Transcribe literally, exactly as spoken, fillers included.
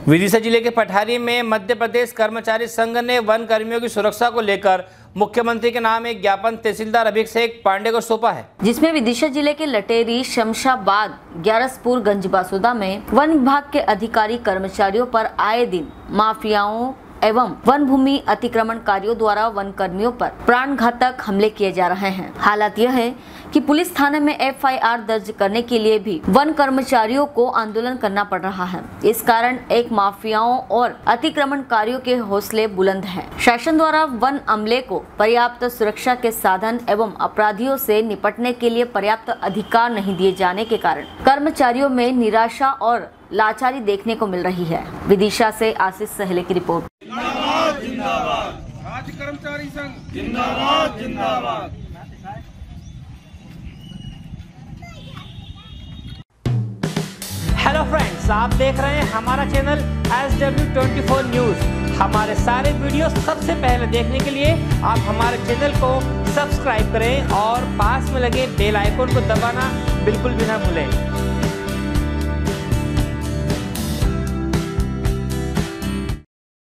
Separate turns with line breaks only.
विदिशा जिले के पठारी में मध्य प्रदेश कर्मचारी संघ ने वन कर्मियों की सुरक्षा को लेकर मुख्यमंत्री के नाम एक ज्ञापन तहसीलदार अभिषेक पांडे को सौंपा है,
जिसमें विदिशा जिले के लटेरी, शमशाबाद, ग्यारसपुर, गंजबासुदा में वन विभाग के अधिकारी कर्मचारियों पर आए दिन माफियाओं एवं वन भूमि अतिक्रमणकारियों द्वारा वन कर्मियों पर प्राणघातक हमले किए जा रहे हैं। हालात यह है कि पुलिस थाने में एफ आई आर दर्ज करने के लिए भी वन कर्मचारियों को आंदोलन करना पड़ रहा है। इस कारण एक माफियाओं और अतिक्रमणकारियों के हौसले बुलंद हैं। शासन द्वारा वन अमले को पर्याप्त सुरक्षा के साधन एवं अपराधियों से निपटने के लिए पर्याप्त अधिकार नहीं दिए जाने के कारण कर्मचारियों में निराशा और लाचारी देखने को मिल रही है। विदिशा से आशीष सहले की रिपोर्ट।
जिंदाबाद जिंदाबाद राज्य कर्मचारी संघ जिंदाबाद जिंदाबाद।
हेलो फ्रेंड्स, आप देख रहे हैं हमारा channel S W twenty four news. हमारे सारे वीडियो सबसे पहले देखने के लिए आप हमारे चैनल को सब्सक्राइब करें और पास में लगे बेल आइकन को दबाना बिल्कुल भी ना भूलें।